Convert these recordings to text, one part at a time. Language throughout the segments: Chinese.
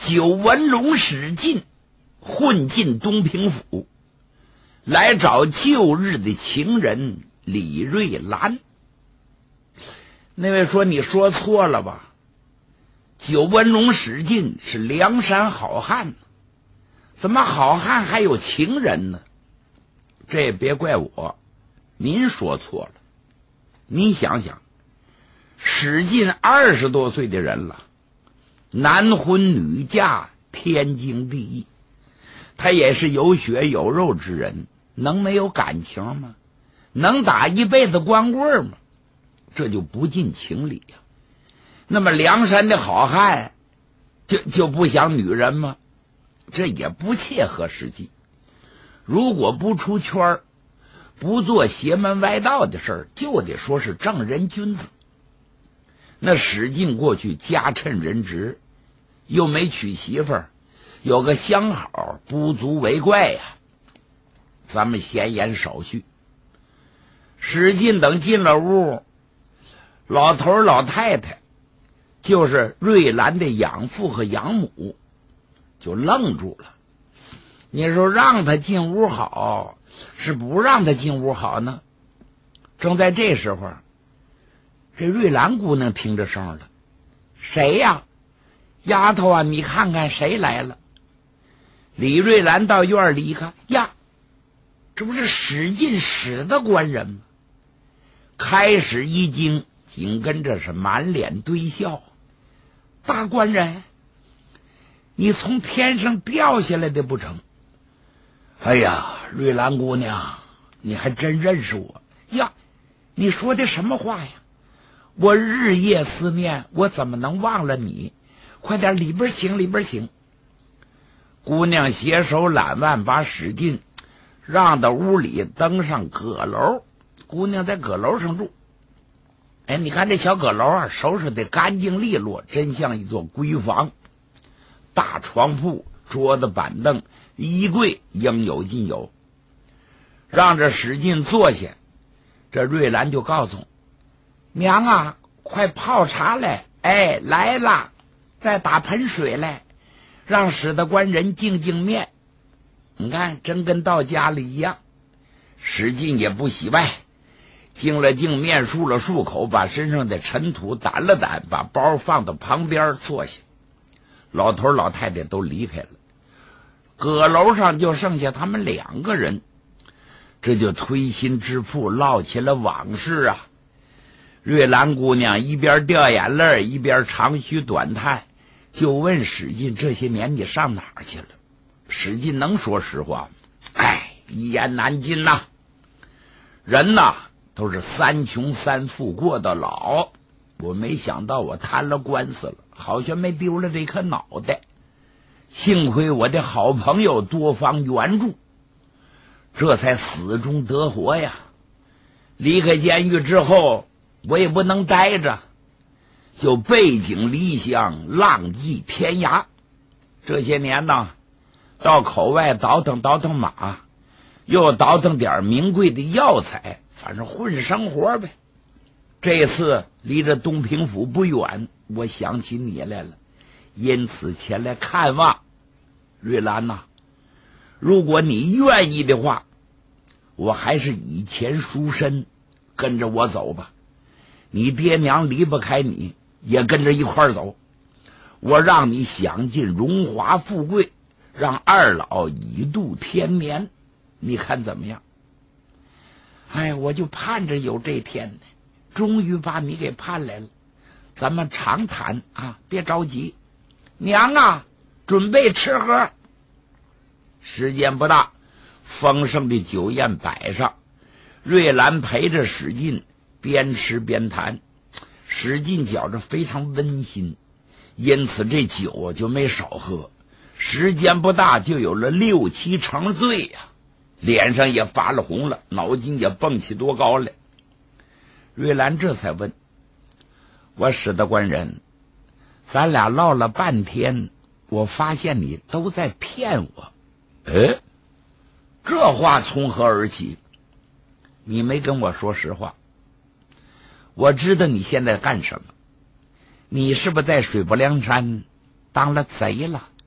九纹龙史进混进东平府，来找旧日的情人李瑞兰。那位说你说错了吧，九纹龙史进是梁山好汉，怎么好汉还有情人呢？这也别怪我，您说错了。您想想，史进20多岁的人了，男婚女嫁，天经地义，他也是有血有肉之人，能没有感情吗？能打一辈子光棍吗？这就不近情理呀。那么梁山的好汉就不想女人吗？这也不切合实际。如果不出圈，不做邪门歪道的事儿，就得说是正人君子。那史进过去家趁人直，又没娶媳妇儿，有个相好，不足为怪呀。咱们闲言少叙。史进等进了屋，老头老太太，就是瑞兰的养父和养母，就愣住了。你说让他进屋好，是不让他进屋好呢？正在这时候，这瑞兰姑娘听着声了，谁呀？丫头啊，你看看谁来了。李瑞兰到院里一看，呀，这不是史进史的官人吗？开始一惊，紧跟着是满脸堆笑。大官人，你从天上掉下来的不成？哎呀，瑞兰姑娘，你还真认识我呀？你说的什么话呀？我日夜思念，我怎么能忘了你？快点里边请，里边请。姑娘携手揽腕，把史进让到屋里，登上阁楼。姑娘在阁楼上住。哎，你看这小阁楼啊，收拾的干净利落，真像一座闺房。大床铺、桌子、板凳、衣柜应有尽有。让这史进坐下，这瑞兰就告诉娘啊，快泡茶来。哎，来啦，再打盆水来，让史的官人净净面。你看，真跟到家里一样。史进也不洗外，净了净面，漱了漱口，把身上的尘土掸了掸，把包放到旁边坐下。老头老太太都离开了，阁楼上就剩下他们2个人。这就推心置腹，唠起了往事啊。瑞兰姑娘一边掉眼泪，一边长吁短叹，就问史进这些年你上哪儿去了？史进能说实话吗？哎，一言难尽呐。人呐，都是3穷3富过到老。我没想到我摊了官司了，好像没丢了这颗脑袋。幸亏我的好朋友多方援助，这才死中得活呀。离开监狱之后，我也不能待着，就背井离乡，浪迹天涯。这些年呢，到口外倒腾倒腾马，又倒腾点名贵的药材，反正混生活呗。这次离着东平府不远，我想起你来了，因此前来看望。瑞兰呐，如果你愿意的话，我还是以前赎身，跟着我走吧。你爹娘离不开你，也跟着一块儿走。我让你享尽荣华富贵，让二老以度天年，你看怎么样？哎，我就盼着有这天呢，终于把你给盼来了。咱们长谈啊，别着急。娘啊，准备吃喝。时间不大，丰盛的酒宴摆上，瑞兰陪着史进边吃边谈。史进觉着非常温馨，因此这酒就没少喝。时间不大，就有了6、7成醉呀，脸上也发了红了，脑筋也蹦起多高来。瑞兰这才问：我史的官人，咱俩唠了半天，我发现你都在骗我。哎，这话从何而起？你没跟我说实话。我知道你现在干什么，你是不是在水泊梁山当了贼了？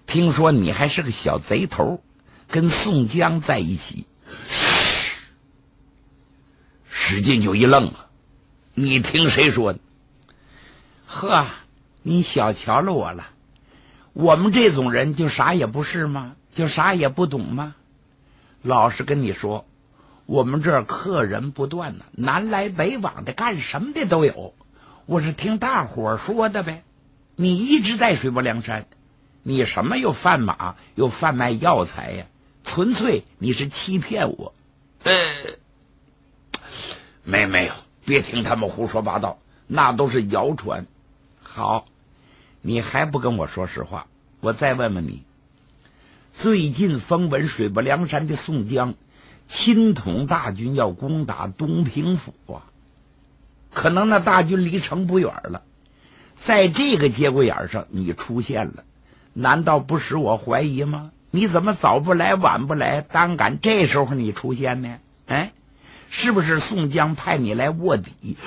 听说你还是个小贼头，跟宋江在一起。史进就一愣啊，你听谁说的？呵，你小瞧了我了，我们这种人就啥也不是吗？就啥也不懂吗？老实跟你说，我们这儿客人不断呢，南来北往的，干什么的都有。我是听大伙说的呗。你一直在水泊梁山，你什么又贩马又贩卖药材呀？纯粹你是欺骗我。没有，别听他们胡说八道，那都是谣传。好，你还不跟我说实话，我再问问你，最近风闻水泊梁山的宋江亲统大军要攻打东平府啊，可能那大军离城不远了，在这个节骨眼上你出现了，难道不使我怀疑吗？你怎么早不来晚不来，单赶这时候你出现呢？哎，是不是宋江派你来卧底？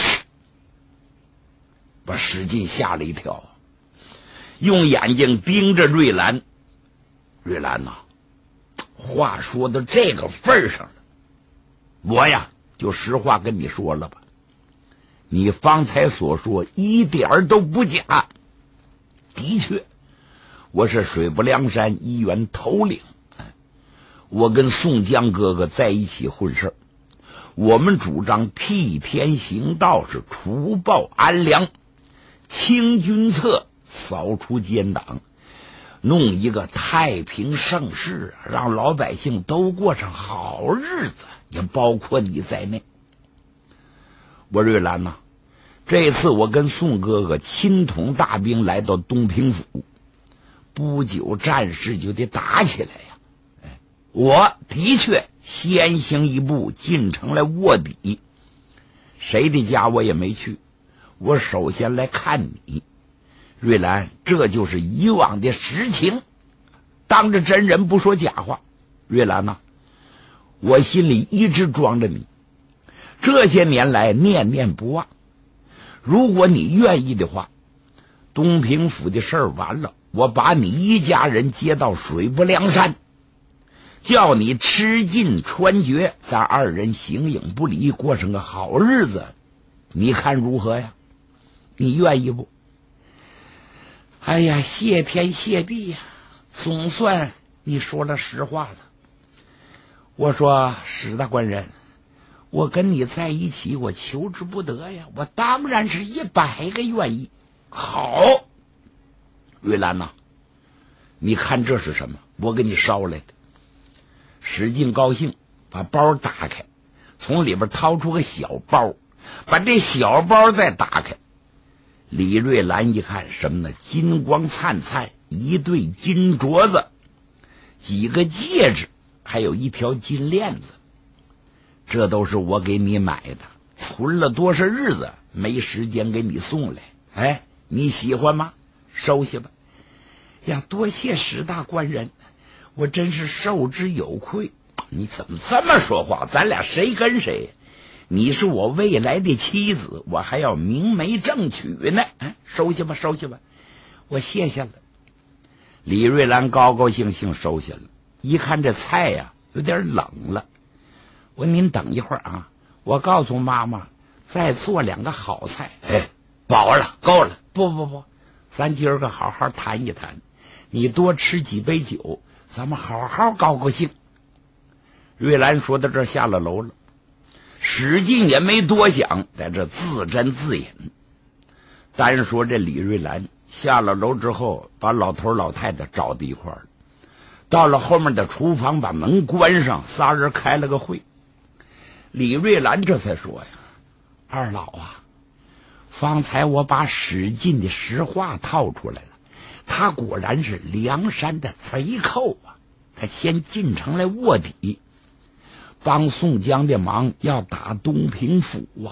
把史进吓了一跳，用眼睛盯着瑞兰。瑞兰呐，话说到这个份上了，我呀就实话跟你说了吧，你方才所说一点都不假。的确，我是水泊梁山一员头领，我跟宋江哥哥在一起混事儿，我们主张替天行道，是除暴安良，清君侧，扫除奸党，弄一个太平盛世，让老百姓都过上好日子，也包括你在内。我瑞兰呐，这次我跟宋哥哥亲统大兵来到东平府，不久战事就得打起来呀。我的确先行一步进城来卧底，谁的家我也没去，我首先来看你。瑞兰，这就是以往的实情，当着真人不说假话。瑞兰呐，我心里一直装着你，这些年来念念不忘。如果你愿意的话，东平府的事儿完了，我把你一家人接到水泊梁山，叫你吃尽穿绝，咱二人形影不离，过上个好日子，你看如何呀？你愿意不？哎呀，谢天谢地呀，总算你说了实话了。我说史大官人，我跟你在一起，我求之不得呀，我当然是100个愿意。好，瑞兰呐，你看这是什么？我给你捎来的。史进高兴，把包打开，从里边掏出个小包，把这小包再打开。李瑞兰一看，什么呢？金光灿灿，一对金镯子，几个戒指，还有一条金链子。这都是我给你买的，存了多少日子没时间给你送来。哎，你喜欢吗？收下吧。呀，多谢史大官人，我真是受之有愧。你怎么这么说话？咱俩谁跟谁？你是我未来的妻子，我还要明媒正娶呢。收下吧，收下吧，我谢下了。李瑞兰高高兴兴收下了。一看这菜呀，有点冷了。我说您等一会儿啊，我告诉妈妈再做2个好菜。饱了，够了。不，咱今儿个好好谈一谈，你多吃几杯酒，咱们好好高高兴。瑞兰说到这儿下了楼了。史进也没多想，在这自斟自饮。单说这李瑞兰下了楼之后，把老头老太太找到一块儿，到了后面的厨房，把门关上，3人开了个会。李瑞兰这才说呀：“二老啊，方才我把史进的实话套出来了，他果然是梁山的贼寇啊！他先进城来卧底，帮宋江的忙，要打东平府啊！”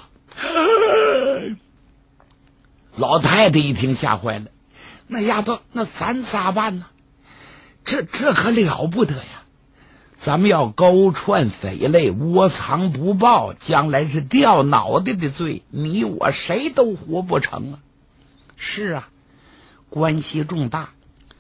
老太太一听吓坏了，那丫头，那咱咋办呢？这可了不得呀！咱们要勾串匪类，窝藏不报，将来是掉脑袋的罪，你我谁都活不成啊！是啊，关系重大。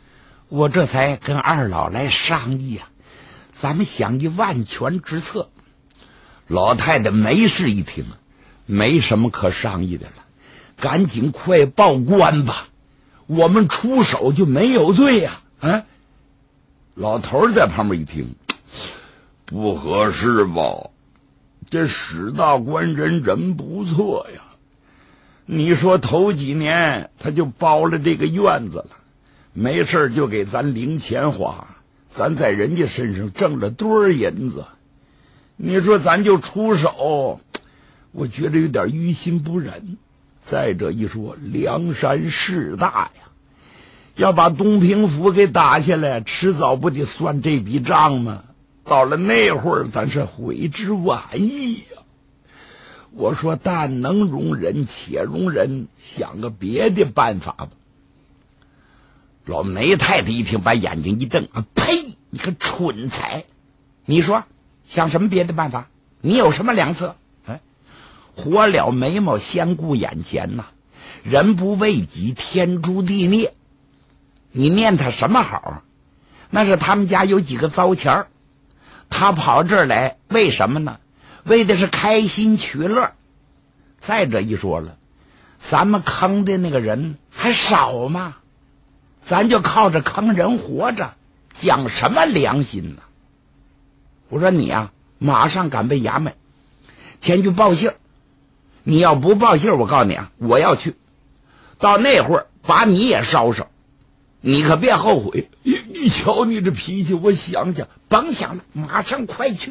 我这才跟二老来商议啊，咱们想一万全之策。老太太没事一听，没什么可商议的了，赶紧快报官吧，我们出手就没有罪呀！老头在旁边一听，不合适吧？这史大官人不错呀，你说头几年他就包了这个院子了，没事就给咱零钱花，咱在人家身上挣了多少银子，你说咱就出手，我觉得有点于心不忍。再者一说，梁山势大呀，要把东平府给打下来，迟早不得算这笔账吗？到了那会儿，咱是悔之晚矣呀！我说，但能容人且容人，想个别的办法吧。老梅太太一听，把眼睛一瞪，呸！你个蠢材！你说想什么别的办法？你有什么良策？活了眉毛先顾眼前呐，人不为己，天诛地灭。你念他什么好？那是他们家有几个糟钱儿，他跑这儿来为什么呢？为的是开心取乐。再者一说了，咱们坑的那个人还少吗？咱就靠着坑人活着，讲什么良心呢？我说你啊，马上赶奔衙门前去报信。你要不报信，我告诉你啊，我要去，到那会儿把你也烧烧，你可别后悔。你瞧你这脾气，我想想，甭想了，马上快去。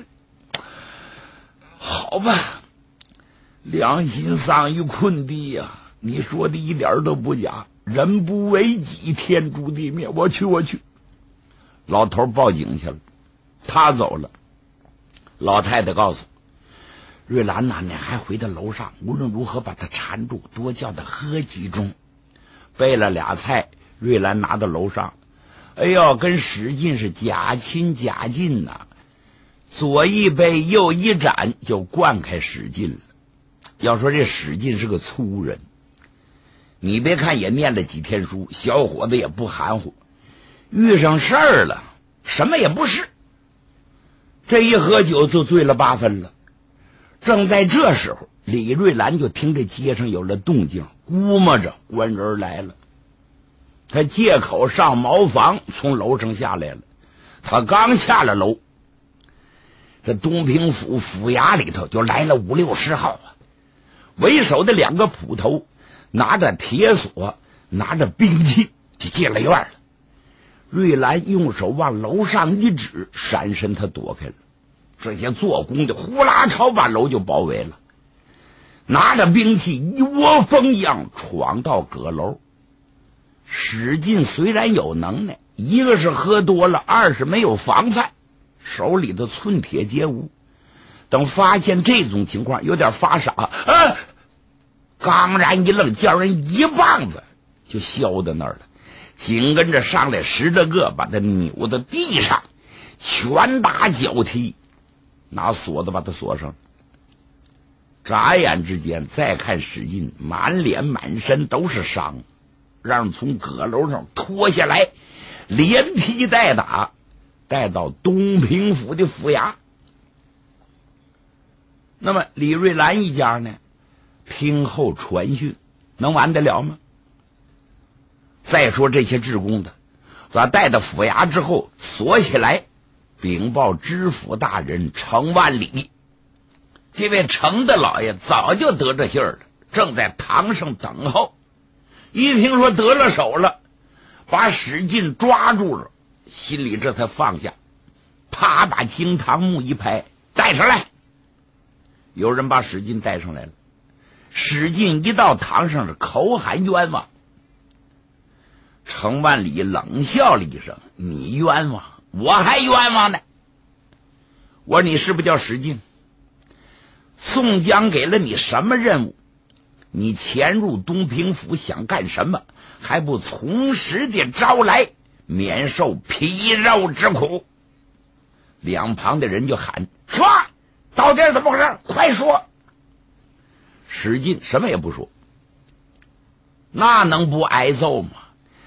好吧，良心丧于困地呀，你说的一点都不假，人不为己，天诛地灭。我去。老头报警去了，他走了。老太太告诉瑞兰呐，你还回到楼上，无论如何把他缠住，多叫他喝几盅。备了俩菜，瑞兰拿到楼上，哎呦，跟史进是假亲假近呐，左一杯右一盏就灌开史进了。要说这史进是个粗人，你别看也念了几天书，小伙子也不含糊，遇上事儿了什么也不是，这一喝酒就醉了8分了。正在这时候，李瑞兰就听着街上有了动静，估摸着官人来了。他借口上茅房，从楼上下来了。他刚下了楼，这东平府府衙里头就来了5、60号啊，为首的2个捕头拿着铁锁，拿着兵器就进了院了。瑞兰用手往楼上一指，闪身他躲开了。这些做工的呼啦朝把楼就包围了，拿着兵器一窝蜂一样闯到阁楼。史进虽然有能耐，一个是喝多了，二是没有防范，手里的寸铁皆无。等发现这种情况，有点发傻，刚然一愣，叫人一棒子就削到那儿了。紧跟着上来10多个，把他扭到地上，拳打脚踢，拿锁子把他锁上。眨眼之间，再看史进满脸满身都是伤，让人从阁楼上拖下来，连踢带打，带到东平府的府衙。那么李瑞兰一家呢，听候传讯，能完得了吗？再说这些职工的，把带到府衙之后锁起来，禀报知府大人程万里。这位程大老爷早就得着信儿了，正在堂上等候。一听说得了手了，把史进抓住了，心里这才放下，啪把惊堂木一拍，带上来。有人把史进带上来了。史进一到堂上是口喊冤枉。程万里冷笑了一声：“你冤枉，我还冤枉呢。”我说：“你是不是叫史进？宋江给了你什么任务？你潜入东平府想干什么？还不从实的招来，免受皮肉之苦？”两旁的人就喊：“说，到底怎么回事？快说！”史进什么也不说，那能不挨揍吗？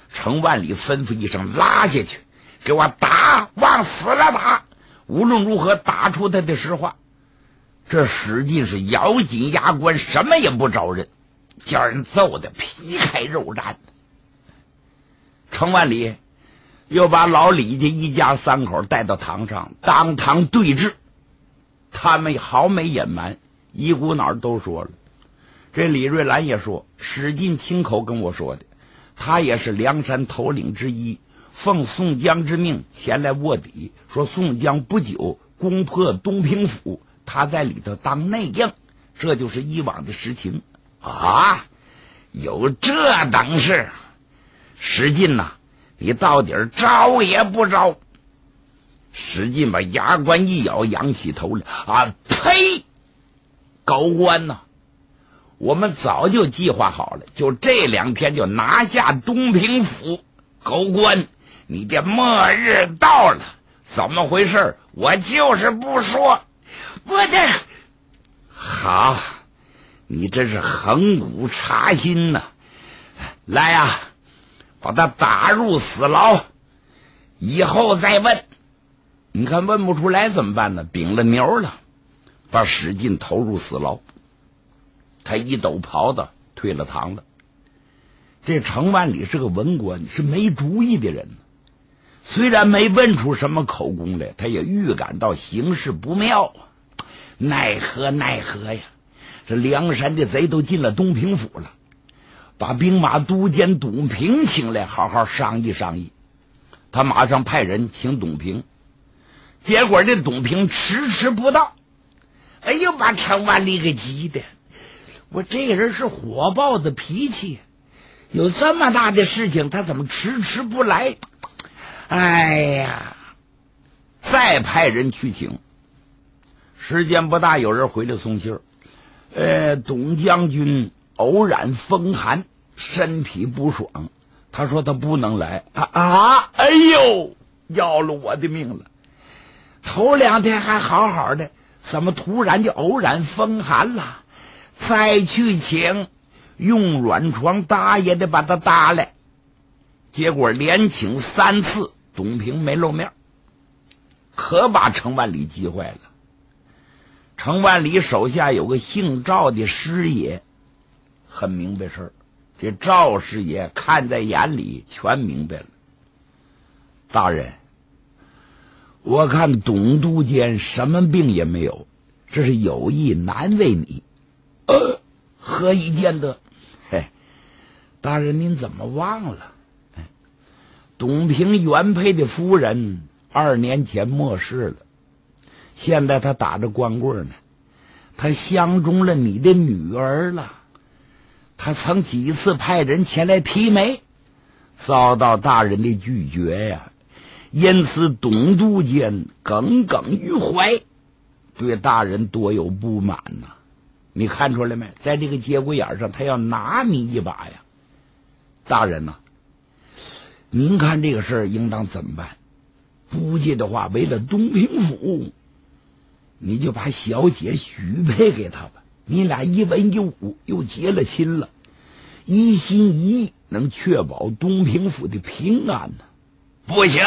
程万里吩咐一声，拉下去，给我打，往死了打，无论如何打出他的实话。这史进是咬紧牙关，什么也不招认，叫人揍得皮开肉绽。程万里又把老李家一家三口带到堂上，当堂对质。他们毫没隐瞒，一股脑都说了。这李瑞兰也说，史进亲口跟我说的，他也是梁山头领之一，奉宋江之命前来卧底，说宋江不久攻破东平府，他在里头当内应，这就是以往的实情啊！有这等事，史进呐，你到底招也不招？史进把牙关一咬，仰起头来啊！呸！狗官呐，我们早就计划好了，就这2天就拿下东平府。狗官，你的末日到了，怎么回事？我就是不说。我这好，你真是横骨插心呐！来呀，把他打入死牢，以后再问。你看问不出来怎么办呢？顶了牛了，把史进投入死牢。他一抖袍子退了堂了。这程万里是个文官，是没主意的人，虽然没问出什么口供来，他也预感到形势不妙啊。奈何呀，这梁山的贼都进了东平府了，把兵马都监董平请来好好商议商议。他马上派人请董平，结果这董平迟不到。哎呦，把程万里给急的，我这个人是火爆的脾气，有这么大的事情他怎么迟不来？哎呀，再派人去请，时间不大，有人回来送信儿，董将军偶然风寒，身体不爽，他说他不能来哎呦，要了我的命了！头2天还好好的，怎么突然就偶然风寒了？再去请，用软床搭也得把他搭来。结果连请3次，董平没露面，可把程万里急坏了。程万里手下有个姓赵的师爷，很明白事儿。这赵师爷看在眼里，全明白了。大人，我看董督监什么病也没有，这是有意难为你。何以见得？大人您怎么忘了？董平原配的夫人2年前没世了，现在他打着光棍呢，他相中了你的女儿了。他曾几次派人前来提媒，遭到大人的拒绝呀，因此董督监耿耿于怀，对大人多有不满呐。你看出来没？在这个节骨眼上，他要拿你一把呀。大人呐，您看这个事儿应当怎么办？不济的话，为了东平府，你就把小姐许配给他吧，你俩一文一武，又结了亲了，一心一意能确保东平府的平安呢。不行，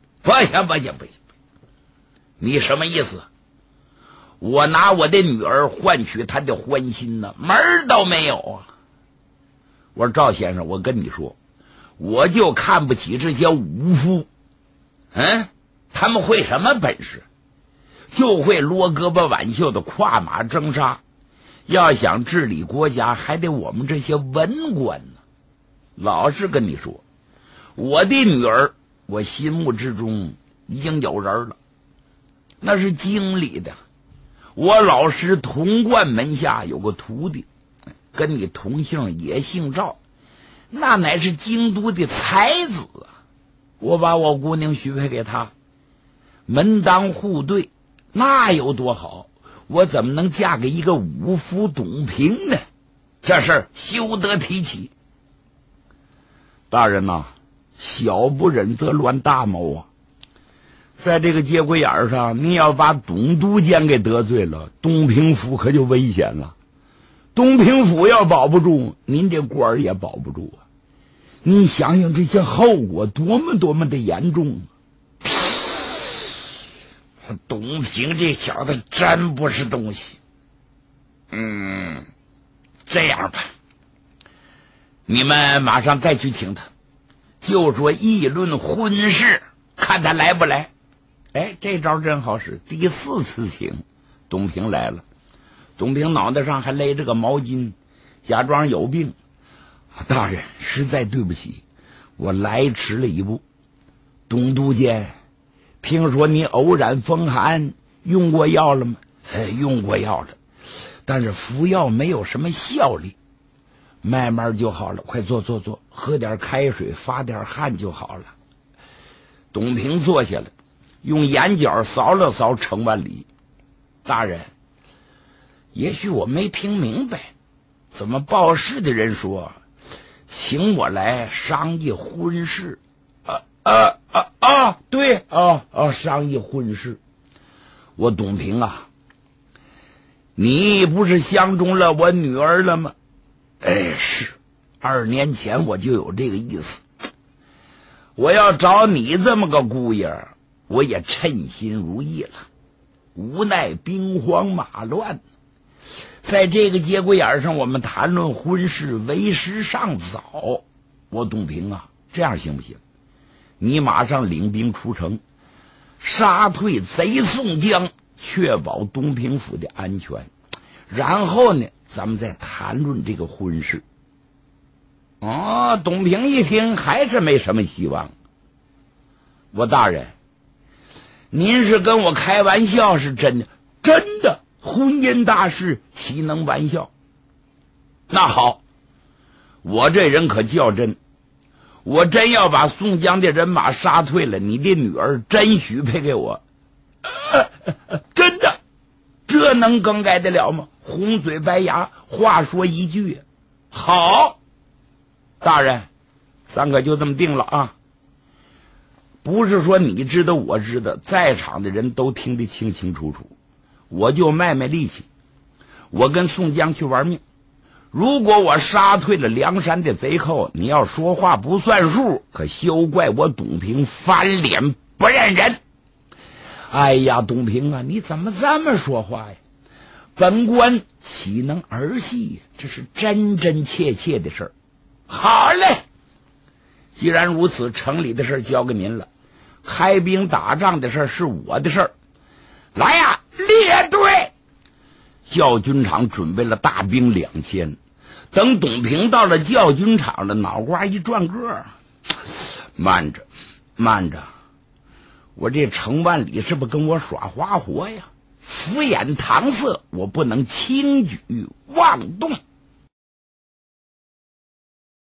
你什么意思？我拿我的女儿换取她的欢心呢，门儿都没有啊！我说赵先生，我跟你说，我就看不起这些武夫，他们会什么本事？就会撸胳膊挽袖的跨马征沙。要想治理国家，还得我们这些文官呢。老实跟你说，我的女儿，我心目之中已经有人了，那是经理的。我老师童贯门下有个徒弟，跟你同姓，也姓赵，那乃是京都的才子啊！我把我姑娘许配给他，门当户对，那有多好？我怎么能嫁给一个武夫董平呢？这事儿休得提起。大人呐，小不忍则乱大谋啊！在这个节骨眼上，你要把董督监给得罪了，东平府可就危险了。东平府要保不住，您这官儿也保不住啊！ 你想想这些后果多么的严重。董平这小子真不是东西。这样吧，你们马上再去请他，就说议论婚事，看他来不来。哎，这招真好使。第4次请，董平来了。董平脑袋上还勒着个毛巾，假装有病。大人，实在对不起，我来迟了一步。董督监，听说你偶然风寒，用过药了吗？用过药了，但是服药没有什么效力，慢慢就好了。快坐，喝点开水，发点汗就好了。董平坐下来，用眼角扫了扫程万里。大人，也许我没听明白，怎么报事的人说请我来商议婚事？对，商议婚事。我董平啊，你不是相中了我女儿了吗？是，2年前我就有这个意思。我要找你这么个姑爷，我也称心如意了。无奈兵荒马乱，在这个节骨眼上，我们谈论婚事为时尚早。我董平啊，这样行不行？你马上领兵出城，杀退贼宋江，确保东平府的安全。然后呢，咱们再谈论这个婚事。董平一听还是没什么希望。我大人，您是跟我开玩笑是真的？真的，婚姻大事岂能玩笑？那好，我这人可较真，我真要把宋江的人马杀退了，你的女儿真许配给我。真的，这能更改得了吗？红嘴白牙，话说一句。好，大人，咱可就这么定了啊。不是说你知道我知道，在场的人都听得清清楚楚。我就卖力气，我跟宋江去玩命。如果我杀退了梁山的贼寇，你要说话不算数，可休怪我董平翻脸不认人。哎呀，董平啊，你怎么这么说话呀？本官岂能儿戏呀？这是真真切切的事儿。好嘞，既然如此，城里的事交给您了，开兵打仗的事是我的事儿。来呀，列队！教军场准备了大兵2000。等董平到了教军场的脑瓜一转个，慢着，我这程万里是不是跟我耍花活呀？敷衍搪塞，我不能轻举妄动。